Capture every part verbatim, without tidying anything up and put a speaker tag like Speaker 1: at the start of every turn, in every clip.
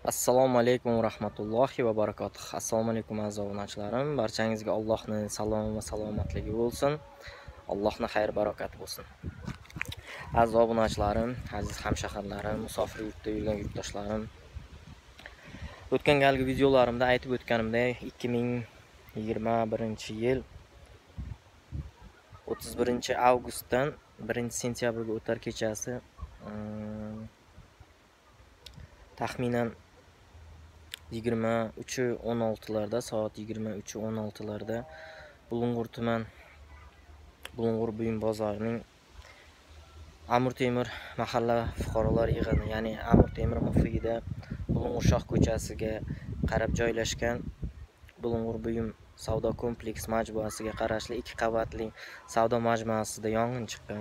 Speaker 1: Assalomu alaykum va rahmatullohi va barakatuh. Assalomu alaykum aziz obunachilarim. Barchangizga Allohning salomi va salomatligi bo'lsin. Allohning xayr barakati bo'lsin. Aziz obunachilarim, aziz hamshaharlarim, musofir yurtda yurgan yurtdoshlarim. O'tgan galgi videolarimda aytib o'tganimdek, ikki ming yigirma birinchi yil o'ttiz birinchi avgustdan birinchi sentyabrga o'tar kechasi taxminan yigirma uch o'n olti larda soat yigirma uch o'n olti larda Bulung'ur tuman Bulung'ur buyum bozorining Amir Temur mahalla fuqarolar yig'ini, ya'ni Amir Temur muhitida Bulung'ur Shoh ko'chasiga qarab joylashgan Bulung'ur buyum savdo kompleks majmuasiga qarashli ikki qavatli savdo majmuasida yong'in chiqqan.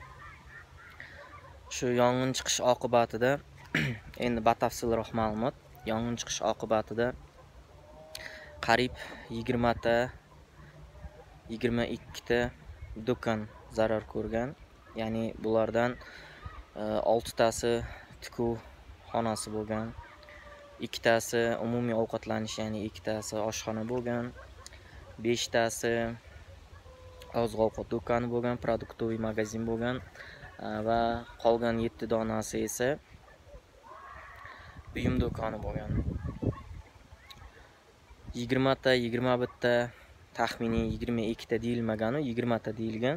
Speaker 1: Shu yong'in chiqish oqibatida endi batafsilroq ma'lumot. Yong'in chiqish oqibatida qariyb yigirma ta yigirma ikki ta do'kon zarar ko'rgan. Ya'ni bulardan olti tasi tikuv xonasi bo'lgan, ikkitasi umumiy ovqatlanish, ya'ni ikkitasi oshxona bo'lgan, besh tasi oziq-ovqat do'koni bo'lgan, produktoviy magazin bo'lgan va qolgan yetti donasi esa buyum do'koni bo'lgan. yigirma ta yigirma bir ta taxminiy yigirma ikki ta deyilmagan, yigirma ta deyilgan.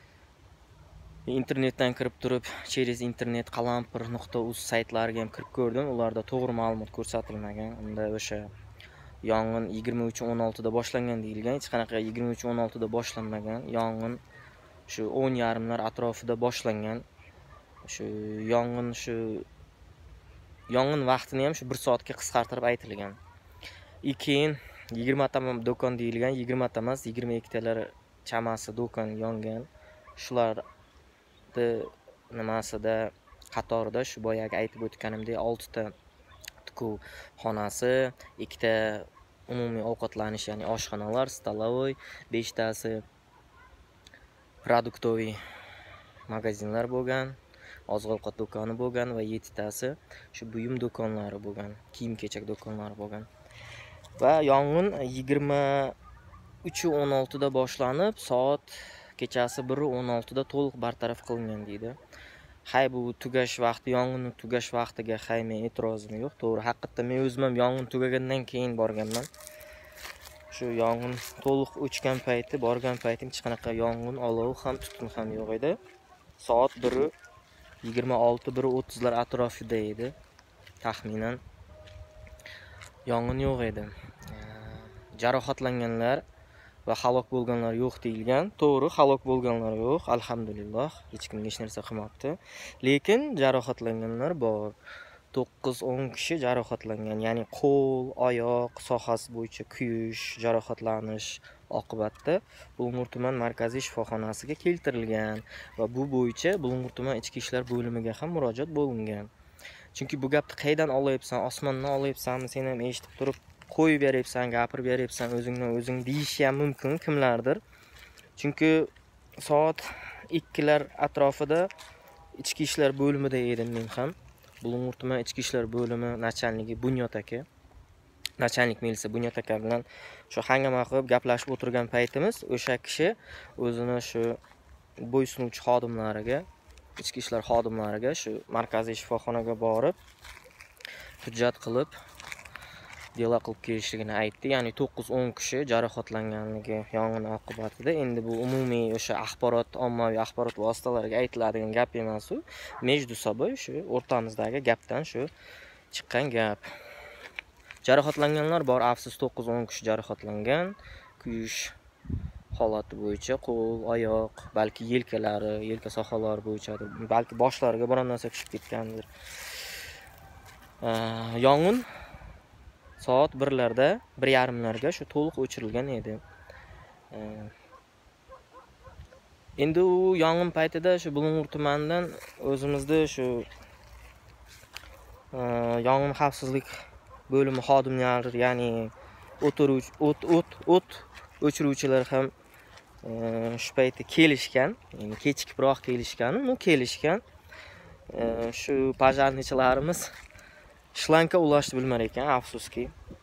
Speaker 1: Internetdan kirib turib, через internet qalampir nuqta uz saytlariga ham kirib ko'rdim. Ularda to'g'ri ma'lumot ko'rsatilmagan. Unda o'sha yong'in yigirma uch o'n olti da boshlangan deyilgan. Hech qanaqa yigirma uch o'n olti da boshlanmagan. Yong'in shu o'n yarimlar atrofida boshlangan. Shu yong'in shu yong'in vaqtini ham shu bir soatga qisqartirib aytilgan. Keyin yigirma ta do'kon deyilgan, yigirma ta emas, yigirma ikki talar chamasi do'kon yongan. Shular nimasida qatorida shu boyagi aytib o'tganimdek olti ta tikuv xonasi, ikki ta umumiy ovqatlanish, ya'ni oshxonalar, stolovoy, besh tasi produktoviy magazinlar bo'lgan, oziq-ovqat do'koni bo'lgan va yetti tasi shu buyum do'konlari bo'lgan, kiyim-kechak do'konlari bo'lgan. Va yong'in yigirma uch o'n olti da boshlanib, soat kechasi bir o'n olti da to'liq bartaraf qilingan deydi. Hay, bu tugash vaqti, yong'inning tugash vaqtiga hay men e'tirozim yo'q. To'g'ri, haqiqatda men o'zim ham yong'in tugagandan keyin borganman. Shu yong'in to'liq o'chgan payti, borgan paytim hech qanaqa yong'in, olov ham, tutun ham yo'q edi. Soat bir yigirma olti bir o'ttiz lar atrofida edi. Taxminan yong'in yo'q edi. Jarohatlanganlar va halok bo'lganlar yo'q deyilgan. To'g'ri, halok bo'lganlar yo'q, alhamdulillah. Hech kimga hech narsa qilmabdi. Lekin jarohatlanganlar bor. to'qqiz o'n kishi jarohatlangan. Ya'ni qo'l, oyoq sohasi bo'yicha kuyish, jarohatlanish oqibatda Bulung'ur tuman markaziy shifoxonasiga keltirilgan va bu bo'yicha Bulung'ur tuman ichki ishlar bo'limiga ham murojaat bo'lingan. Chunki bu gapni qaydan olayapsan, osmondan olayapsanmi, sen ham eshitib turib qo'yib beryapsan, gapirib beryapsan, o'zingdan o'zing deyish ham mumkin kimlardir. Chunki soat ikki lar atrofida ichki ishlar bo'limida edim men ham. Bulung'ur tuman ichki ishlar bo'limi nachalnigi Bunyod aka, nachalnik milisa Bunyod aka bilan shu hangama qilib gaplashib o'tirgan paytimiz o'sha kishi o'zini shu bo'ysunuvchi xodimlariga, ichki ishlar xodimlariga shu markaziy shifoxonaga borib hujjat qilib delo qilib kelishligini aytdi. Ya'ni to'qqiz o'n kishi jarohatlanganligi yong'in oqibatida. Endi bu umumiy o'sha axborot, ommaviy axborot vositalariga aytiladigan gap emas u. Mejdu soboy shu o'rtamizdagi gapdan shu chiqqan gap. Jarohatlanganlar bor, afsus to'qqiz o'n kishi jarohatlangan. Kuyish holati bo'yicha qo'l, oyoq, balki yelkalari, yelka sohalari bo'yicha, balki boshlariga biron narsa tushib ketgandir. Yong'in soat bir larda, bir yarim larga shu to'liq o'chirilgan edi. Endi u yong'in paytida shu Bulung'ur tumanidan o'zimizda shu yong'in xavfsizlik bo'limi xodimlari, ya'ni o'tiruvchi o't o't o't o'chiruvchilar ham shu paytda kelishgan, ya'ni kechikibroq kelishgan, u kelishgan. Shu pajarnichilarimiz shlanka ulashni bilmar ekan, afsuski.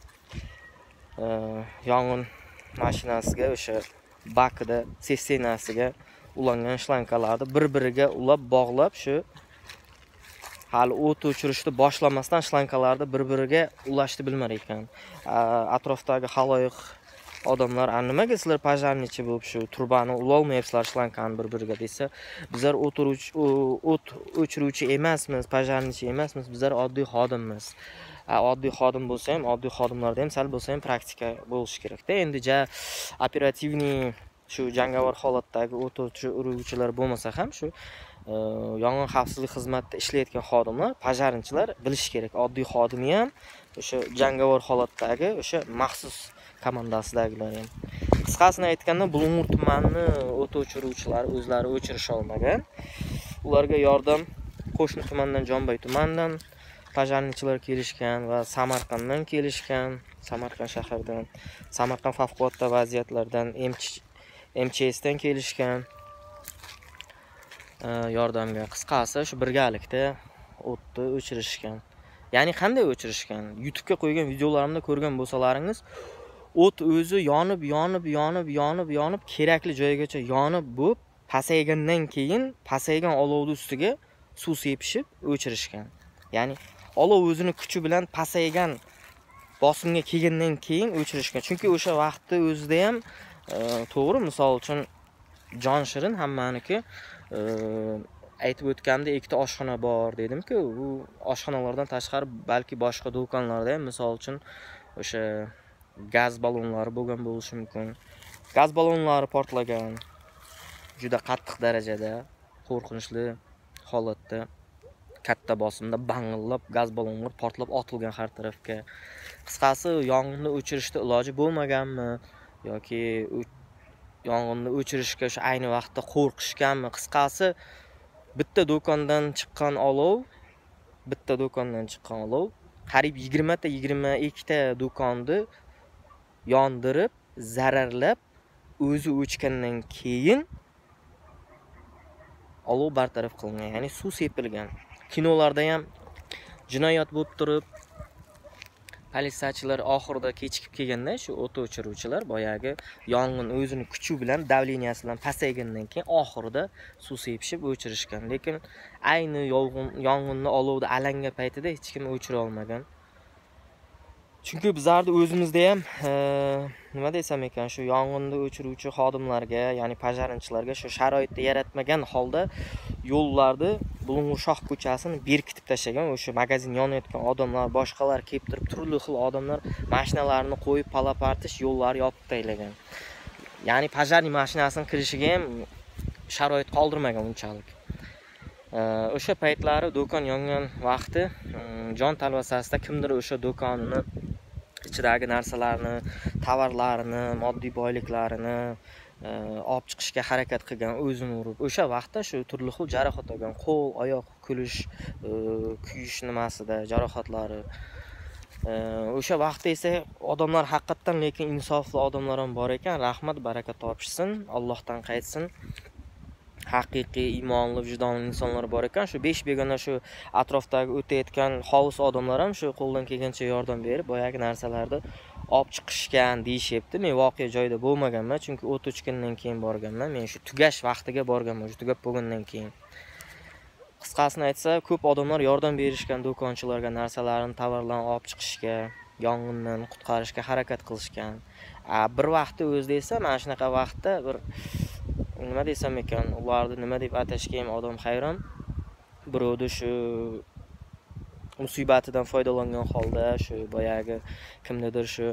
Speaker 1: Yong'in mashinasiga o'sha bakida sessenasiga ulangan shlankalarni bir-biriga ulab bog'lab, shu hali o't o'chirishni boshlamasdan shlankalarni bir-biriga ulashni bilmar ekan. Atrofdagi xaloyiq odamlar, "Nimaga sizlar pojarnichi bo'lib shu turbani ulolmayapsizlar shlankani bir-biriga" desa, "Bizlar o't o't o'chiruvchi emasmiz, pojarnichi emasmiz, bizlar oddiy xodimmiz." Oddiy xodim bo'lsa ham, oddiy xodimlarda ham sal bo'lsa ham praktika bo'lishi kerak-da. Endi ja operativniy shu jangovar holatdagi o't o'chiruvchilar bo'lmasa ham shu yong'in xavfsizlik xizmatida ishlayotgan xodimlar, pojarnichilar bilish kerak. Oddiy xodimi ham, o'sha jangovar holatdagi o'sha maxsus komandasidagilar ham. Qisqasini aytganda, Bulung'ur tumani o't o'chiruvchilari o'zlari o'chirisha olmagan. Ularga yordam qo'shni tumandan, Jonbay tumanidan pojarnichilar kelishgan va Samarqanddan kelishgan, Samarqand shahridan, Samarqand favqulodda vaziyatlardan M Ch S dan kelishgan yordamga. Qisqasi shu birgalikda o'tni o'chirishgan. Ya'ni qanday o'chirishgan? YouTube'ga qo'ygan videolarimda ko'rgan bo'lsalaringiz, o't o'zi yonib, yonib, yonib, yonib, yonib kerakli joygacha yonib bo'lib, pasaygandan keyin pasaygan olovni ustiga suv sepishib o'chirishgan. Ya'ni olov o'zini kuchi bilan pasaygan bosimga kelgandan keyin o'chirishgan. Chunki o'sha vaqtda o'zida ham to'g'ri, misol uchun jon shirin hammaniki aytib o'tganda ikkita oshxona bor dedim-ku, bu oshxonalardan tashqari balki boshqa do'konlarda ham misol uchun o'sha gaz ballonlari bo'lgan bo'lishi mumkin. Gaz ballonlari portlagan. Juda qattiq darajada, qo'rqinchli holatda, katta bosimda bang'illab gaz ballonlar portlab otilgan har tarafga. Qisqasi, yong'inni o'chirishda iloji bo'lmaganmi yoki yong'inni o'chirishga shu ayni vaqtda qo'rqishganmi? Qisqasi, bitta do'kondan chiqqan olov, bitta do'kondan chiqqan olov qariyb yigirma ta yigirma ikki ta do'konni yondirib, zararlab, o'zi o'chgandan keyin olov bartaraf qilingan, ya'ni suv sepilgan. Kinolarda ham jinoyat bo'lib turib, politsiyachilar oxirida kechikib kelganda, shu o't o'chiruvchilar boyagi yong'in o'zini kuchi bilan, davleniyasi bilan pasaygandan keyin oxirida suv sepishib o'chirishgan. Lekin ayni yong'inni olovda alanga paytida hech kim o'chira olmagan. Chunki bizlarda o'zimizda ham nima desam ekan, shu yong'inni o'chiruvchi xodimlarga, ya'ni pojarnichilarga shu sharoitni yaratmagan holda yo'llarni Bulung'ur Shoh ko'chasini berkitib tashlagan. O'sha magazin yonayotgan odamlar, boshqalar kelib turib, turli xil odamlar mashinalarini qo'yib palapartish, yo'llarni yopib taylagan. Ya'ni pojarniy mashinasining kirishiga ham sharoit qoldirmagan unchalik. O'sha paytlari do'kon yongan vaqti jon talvasasida kimdir o'sha do'konini ichidagi narsalarni, tovarlarini, moddiy boyliklarini olib chiqishga harakat qilgan, o'zini urib. O'sha vaqtda shu turli xil jarohat olgan, qo'l, oyoq kulish, kuyish nimasida jarohatlari. O'sha vaqtda esa odamlar haqiqatan, lekin insofli odamlar ham bor ekan. Rahmat, baraka topishsin, Allohdan qaytsin. Haqiqiy iymonli, vijdonli insonlar bor ekan. Shu besh begona shu atrofdagi o'tayotgan xolis odamlar ham shu qo'ldan kelgancha yordam berib, boyagi narsalarni olib chiqishgan deyishyapti. Men voqea joyida bo'lmaganman, chunki o't o'chgandan keyin borganman. Men shu tugash vaqtiga borganman, shu tugab bo'lgandan keyin. Qisqasini aytsa, ko'p odamlar yordam berishgan do'konchilarga narsalarini, tovarlarni olib chiqishga, yong'indan qutqarishga harakat qilishgan. Bir vaqtda o'zida esa mana shunaqa vaqtda bir nima desam ekan, ularni nima deb atashga ham odam hayron. Birovni shu musibatidan foydalangan holda, shu boyagi kimnidir shu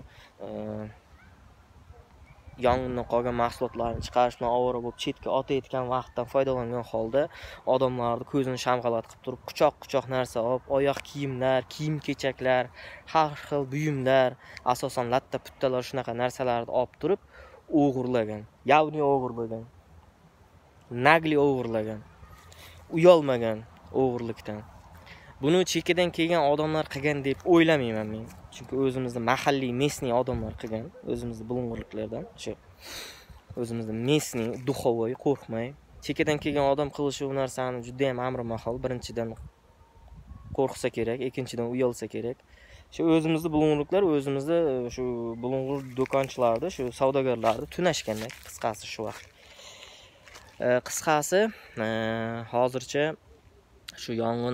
Speaker 1: yong'indan qolgan mahsulotlarni chiqarish bilan ovora bo'lib chetga otayotgan vaqtdan foydalangan holda odamlarni ko'zini shamg'alat qilib turib, quchoq-quchoq narsa olib, oyoq kiyimlar, kiyim-kechaklar, har xil buyumlar, asosan latta-puttalar shunaqa narsalarni olib turib o'g'irlagan. Yavni o'g'irlagan. Nagli o'g'irlagan. Uyolmagan o'g'irlikdan. Buni chekidan kelgan odamlar qilgan deb o'ylamayman men. Chunki o'zimizda mahalliy, mesniy odamlar qilgan, o'zimizda bulung'urliklardan, shu o'zimizda mesniy, duxovoy, qo'rqmay, chekidan kelgan odam qilishi bu narsani juda ham amri mahol. Birinchidan qo'rqsa kerak, ikkinchidan uyalsa kerak. Shu o'zimizni bulung'urliklar o'zimizni shu bulung'ur do'konchilarda, shu savdogarlarda tunashganda qisqasi shu vaqt. Qisqasi hozircha shu yong'in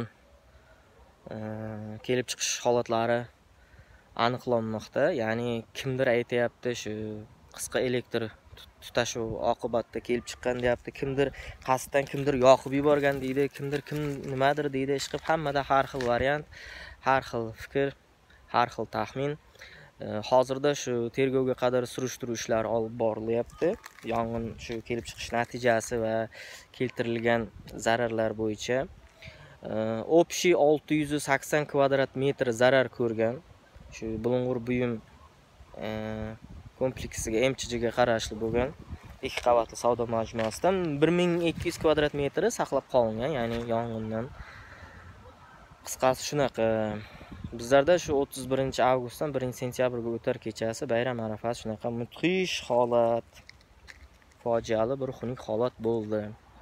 Speaker 1: kelib chiqish holatlari aniqlanmoqda. Ya'ni kimdir aytayapti, shu qisqa elektr tutashu oqibatda kelib chiqqan deyapti. Kimdir qasddan, kimdir yoqib yuborgan deydi, kimdir kim nimadir deydi. Ishqib hammada har xil variant, har xil fikr, har xil taxmin. Hozirda shu tergovga qadar surishtiruv ishlari olib borilyapti. Yong'in shu kelib chiqish natijasi va keltirilgan zararlar bo'yicha общий olti yuz sakson kvadrat metr zarar ko'rgan. Shu bulung'ur buyum kompleksiga M Ch Jga qarashli bo'lgan ikki qavatli savdo majmuasidan bir ming ikki yuz kvadrat metri saqlab qolingan, ya'ni yong'indan. Qisqasi shunaqa. Bizlarda shu o'ttiz birinchi avgustdan birinchi sentyabrga o'tar kechasi bayram arafasi shunaqa mudhish holat, fojiali bir xunuk holat bo'ldi.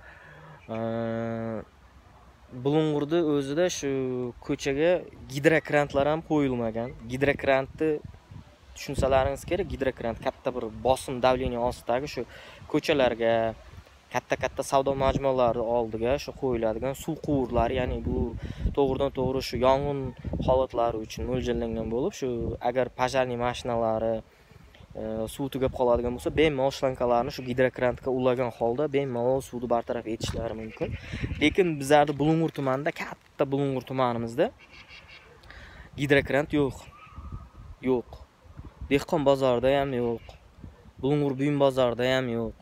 Speaker 1: Bulung'urda o'zida shu ko'chaga gidrokrantlar ham qo'yilmagan. Gidrokrantni tushunsalaringiz kerak, gidrokrant katta bir bosim davleniya ostidagi shu ko'chalarga, katta-katta savdo majmualari oldiga shu qo'yiladigan suv quvurlari, ya'ni bu to'g'ridan to'g'ri shu yong'in holatlari uchun mo'ljallangan bo'lib, shu agar pojarniy mashinalari suv tugab qoladigan bo'lsa, bemalol shlankalarni shu gidrokrantga ulagan holda bemalol suvni bartaraf etishlari mumkin. Lekin bizlarda Bulung'ur tumanida, katta Bulung'ur tumanimizda gidrokrant yo'q. Yo'q. Dehqon bozorida ham yo'q. Bulung'ur buyum bozorida ham yo'q.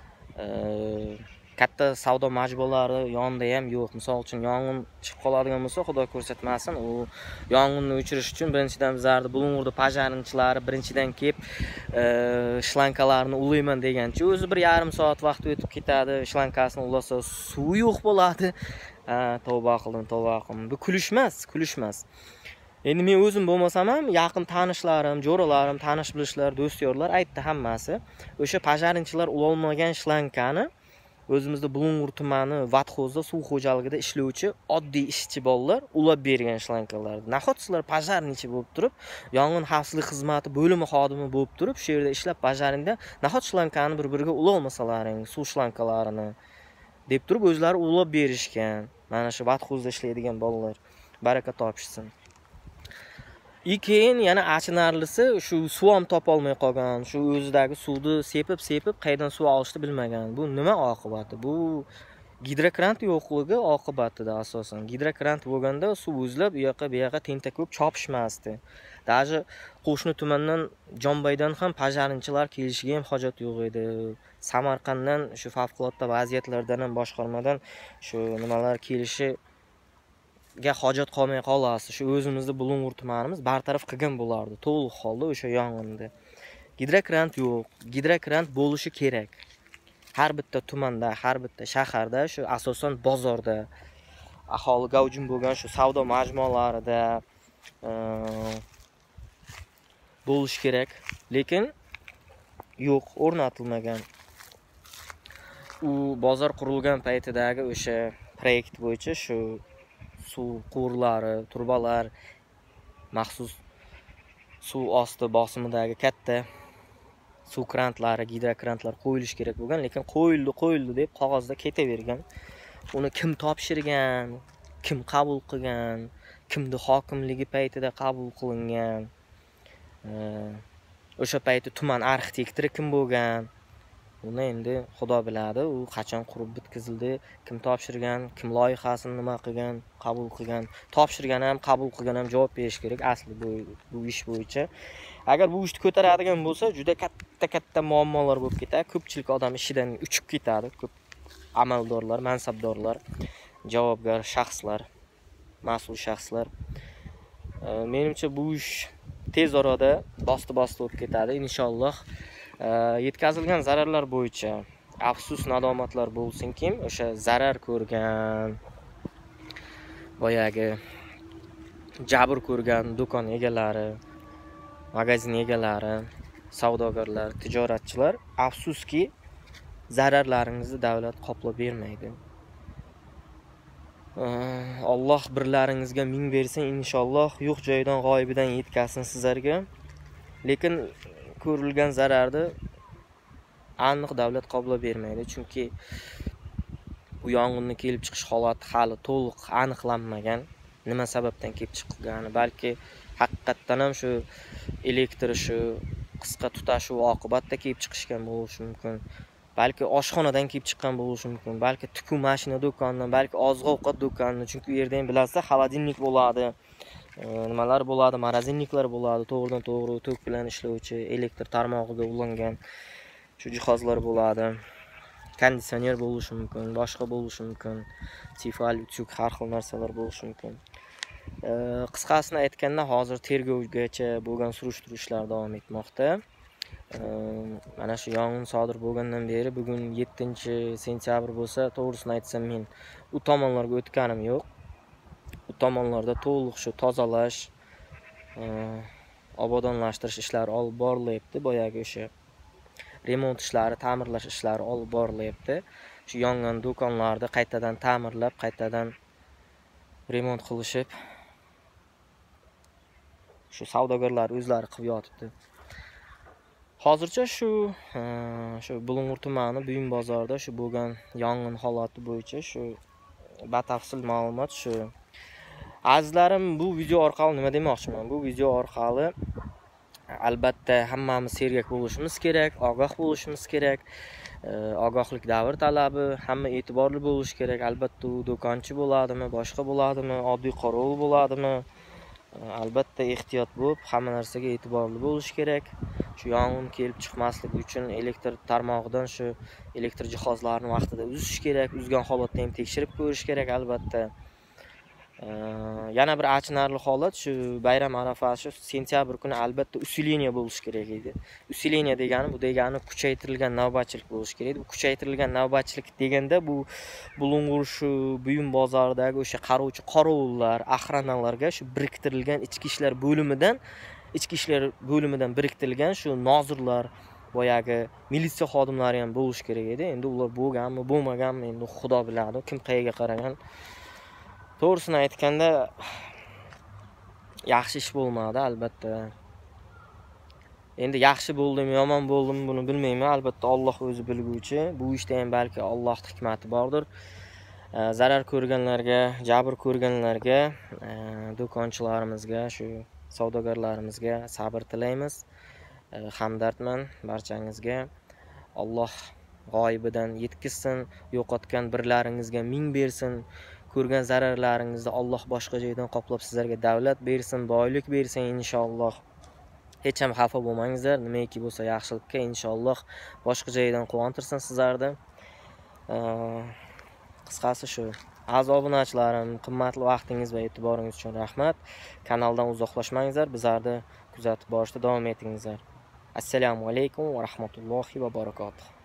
Speaker 1: Katta savdo majmualari yonida ham yo'q. Misol uchun yong'in chiqib qoladigan bo'lsa, Xudo ko'rsatmasin, u yong'inni o'chirish uchun birinchidan bizlarda Bulung'urda pojarnichilari birinchidan kelib shlankalarni ulayman degancha o'zi bir yarim soat vaqt o'tib ketadi. Shlankasini ulasa, suv yo'q bo'ladi. Ha, tavba qildim, tavba qildim. Bu kulish emas, kulish emas. Endi men o'zim bo'lmasam ham yaqin tanishlarim, jo'ralarim, tanish bilishlar, do'styorlar aytdi hammasi. O'sha pojarnichilar ulolmagan shlankani o'zimizda Bulung'ur tumani Vatxozda suv xo'jaligida ishlovchi oddiy ishchi bolalar ulab bergan shlankalar. Nahot sizlar pojarnichi bo'lib turib, yong'in xavfsizlik xizmati bo'limi xodimi bo'lib turib, shu yerda ishlab pojarningda nahot shlankani bir-biriga ulolmasalaring, suv shlankalarini deb turib o'zlari ulab berishgan. Mana shu Vatxozda ishlaydigan bolalar baraka topishsin. Keyin yana achinarlisi shu suv ham topa olmay qolgan, shu o'zidagi suvni sepib-sepib qaydan suv olishni bilmagan. Bu nima oqibati? Bu gidrokrant yo'qligi oqibatida asosan. Gidrokrant bo'lganda suv o'zlab u yoqqa bu yoqqa tentak bo'lib chopishmasdi. Даже qo'shni tumandan Jonbaydan ham pojarnichilar kelishiga ham hojat yo'q edi. Samarqanddan shu favqulodda vaziyatlardan ham boshqarmadan shu nimalar kelishi ga hojat qolmay qolasi. Shu o'zimizda Bulung'ur tumanimiz bartaraf qilgan bo'lardi to'liq holda o'sha yong'inda. Gidrokrant yo'q. Gidrokrant bo'lishi kerak. Har bitta tumanda, har bitta shaharda, shu asosan bozorda, aholi gavjum bo'lgan shu savdo majmualarida bo'lishi kerak. Lekin yo'q, o'rnatilmagan. U bozor qurilgan paytidagi o'sha proyekt bo'yicha shu suv quvurlari, turbalar, maxsus suv osti bosimidagi katta suv krantlari, gidrokrantlar qo'yilish kerak bo'lgan, lekin qo'yildi, qo'yildi deb qog'ozda ketavergan. Uni kim topshirgan, kim qabul qilgan, kimni hokimligi paytida qabul qilingan, o'sha payti tuman arxitektori kim bo'lgan, uni endi Xudo biladi. U qachon qurib bitkazildi, kim topshirgan, kim loyihasini nima qilgan, qabul qilgan, topshirgan ham, qabul qilgan ham javob berish kerak asli bu bu ish bo'yicha. Agar bu ishni ko'taradigan bo'lsa, juda katta-katta muammolar bo'lib ketadi. Ko'pchilik odam ishidan uchib ketadi. Ko'p amaldorlar, mansabdorlar, javobgar shaxslar, mas'ul shaxslar. Menimcha bu ish tez orada bosti-bosti o'tib ketadi inshaalloh. Yetkazilgan zararlar bo'yicha afsus nadomatlar bo'lsinki, o'sha zarar ko'rgan, boyagi jabr ko'rgan do'kon egalari, magazin egalari, savdogarlar, tijoratchilar, afsuski zararlaringizni davlat qoplab bermaydi. Alloh birlaringizga ming bersin inshaalloh, yo'q joydan g'oyibidan yetkazsin sizlarga. Lekin ko'rilgan zararni aniq davlat qoplab bermaydi, chunki bu yong'inning kelib chiqish holati hali to'liq aniqlanmagan. Nima sababdan kelib chiqqani, balki haqiqatdan ham shu elektr shu qisqa tutashuv oqibatida kelib chiqishgan bo'lishi mumkin. Balki oshxonadan kelib chiqqan bo'lishi mumkin, balki tikuv mashina do'konidan, balki oziq-ovqat do'konidan, chunki u yerda ham bilasizlar, xolodilnik bo'ladi, nimalar bo'ladi, morozinniklar bo'ladi, to'g'ridan to'g'ri tok bilan ishlovchi elektr tarmog'iga ulangan shu jihozlar bo'ladi. Konditsioner bo'lishi mumkin, boshqa bo'lishi mumkin, tifal, utyug har xil narsalar bo'lishi mumkin. Qisqasini aytganda, hozir tergovgacha bo'lgan surishtiruv ishlari davom etmoqda. Mana shu yong'in sodir bo'lgandan beri bugun yettinchi sentyabr bo'lsa, to'g'risini aytsam men u tomonlarga o'tganim yo'q. U tomonlarda to'liq shu tozalash, obodonlashtirish ishlari olib borilyapti, boyagi o'sha remont ishlari, ta'mirlash ishlari olib borilyapti. Shu yongan do'konlarni qaytadan ta'mirlab, qaytadan remont qilishib, shu savdogarlar o'zlari qilib yotibdi. Hozircha shu shu Bulung'ur tumani Buyum bozorida shu bo'lgan yong'in holati bo'yicha shu batafsil ma'lumot shu. Azizlarim, bu video orqali nima demoqchiman? Bu video orqali albatta hammamiz sergak bo'lishimiz kerak, ogoh bo'lishimiz kerak. Ogohlik davr talabi, hamma e'tiborli bo'lish kerak. Albatta u do'konchi bo'ladimi, boshqa bo'ladimi, oddiy qorovul bo'ladimi? Albatta ehtiyot bo'lib, hamma narsaga e'tiborli bo'lish kerak. Shu yong'in kelib chiqmasligi uchun elektr tarmog'idan shu elektr jihozlarini vaqtida uzish kerak. Uzgan holatda ham tekshirib ko'rish kerak albatta. Yana bir achinarli holat shu bayram arafasi shu sentyabr kuni albatta usileniya bo'lishi kerak edi. Usileniya degani bu degani kuchaytirilgan navbatchilik bo'lishi kerak edi. Bu kuchaytirilgan navbatchilik deganda bu Bulung'ur shu Buyum bozoridagi o'sha qarovchi qorovullar, axranalarga shu biriktirilgan ichki ishlar bo'limidan ichki ishlar bo'limidan biriktirilgan shu nozirlar, boyagi militsiya xodimlari ham bo'lishi kerak edi. Endi ular bo'lganmi, bo'lmaganmi, endi Xudo biladi, kim qayerga qaragan. To'g'risini aytganda yaxshi ish bo'lmadi albatta. Endi yaxshi bo'ldimi, yomon bo'ldimi buni bilmayman, albatta Alloh o'zi bilguvchi. Bu ishda ham balki Alloh hikmati bordir. Zarar ko'rganlarga, jabr ko'rganlarga, do'konchilarimizga, shu savdogarlarimizga sabr tilaymiz. Hamdardman barchangizga. Alloh g'oyibidan yetkazsin, yo'qotgan birlaringizga ming bersin. Ko'rgan zararlaringizni Alloh boshqa joydan qoplab sizlarga davlat bersin, boylik bersin inshaalloh. Hech ham xafa bo'lmangizlar, nimaiki bo'lsa yaxshilikka inshaalloh boshqa joydan quvontirsin sizlarni. Qisqasi shu. Aziz obunachilarim, qimmatli vaqtingiz va e'tiboringiz uchun rahmat. Kanaldan uzoqlashmangizlar, bizlarni kuzatib borishda davom etingizlar. Assalomu alaykum va rahmatullohi va barakatuh.